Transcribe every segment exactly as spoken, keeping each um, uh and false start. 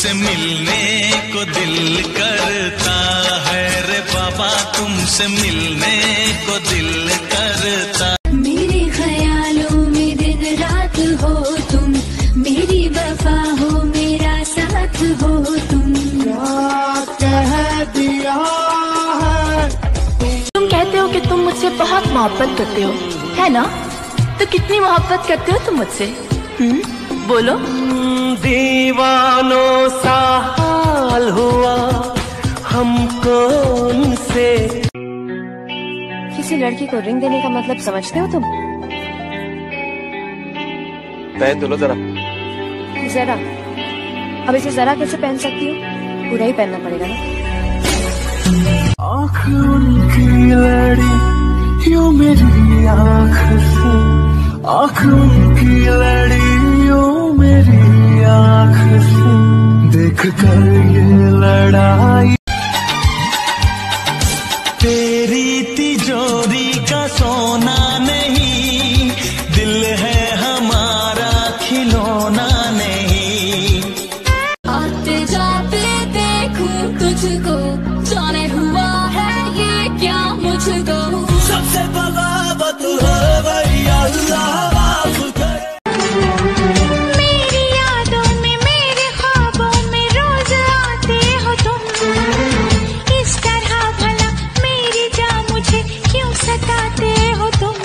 तुमसे मिलने को दिल करता है रे बाबा, तुमसे मिलने को दिल करता। मेरे ख्यालों में दिन रात हो तुम, मेरी वफा हो मेरा साथ हो तुम। क्या कह दिया है तुम कहते हो कि तुम मुझसे बहुत मोहब्बत करते हो, है ना? तो कितनी मोहब्बत करते हो तुम मुझसे? हम्म, बोलो। दीवानों सा हाल हुआ हमको उनसे। किसी लड़की को रिंग देने का मतलब समझते हो तुम? पहन तो लो जरा। जरा? अब इसे जरा कैसे पहन सकती हूँ? पूरा ही पहनना पड़ेगा ना। आँख उनकी लड़ी यूं मेरी आँख से, आँख उनकी लड़ी यूं मेरी आँख से, देख कर ये लड़ाई। तेरी तिजोरी का सोना नहीं, दिल है हमारा खिलौना नहीं। आते जाते देखूं तुझको, जाने हुआ है ये क्या मुझको। सबसे बगावत हो गई अल्लाह माफ कर। मेरी यादों में मेरे ख्वाबों में रोज आते हो तुम, इस तरह भला मेरी जान मुझे क्यों सताते हो तुम।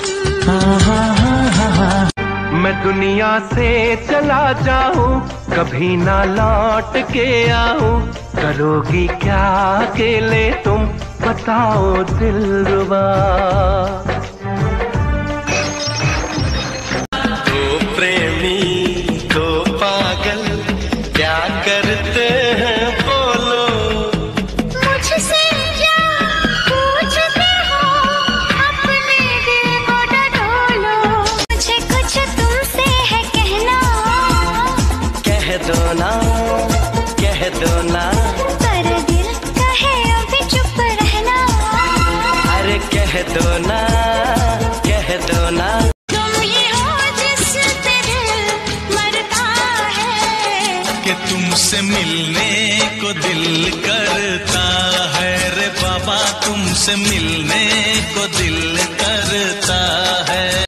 मैं दुनिया से चला जाऊं, कभी ना लौट के आऊं, करोगी क्या अकेले तुम बताओ दिलरुबा। दो प्रेमी दो पागल क्या करते हैं बोलो, मुझसे क्या पूछते हो, अपने दिल को डटोलो। मुझे कुछ तुमसे है कहना, कह दो ना कह दो ना, पर दिल कहे अभी चुप रहना। अरे कह दो ना कह दो ना। तुम ही हो जिस पे दिल मरता है, कि तुमसे मिलने को दिल करता है रे बाबा, तुमसे मिलने को दिल करता